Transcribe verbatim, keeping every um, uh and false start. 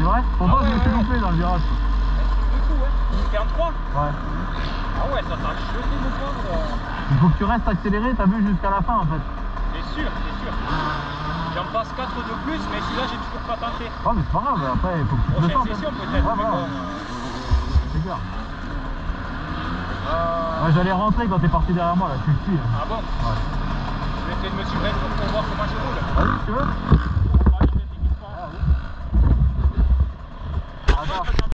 C'est vrai? Pourtant, ah ouais, je me suis ouais. loupé dans le virage. Du coup, ouais. T'es en trois? Ouais. Ah ouais, ça t'a jeté mon pauvre. Il faut que tu restes accéléré, t'as vu, jusqu'à la fin en fait. C'est sûr, c'est sûr. J'en passe quatre de plus, mais celui-là, j'ai toujours pas tenté. Oh, mais c'est pas grave, après, il faut que tu te le Prochaine sentes. session, hein. peut-être. Ouais, mais voilà. bon, C'est clair. euh... Ouais, j'allais rentrer quand t'es parti derrière moi, là, tu le suis. Là. Ah bon? Ouais. Je vais essayer de me suivre pour voir comment je roule. Vas-y, si tu veux. On va aller mettre les Ah, oui. Attends.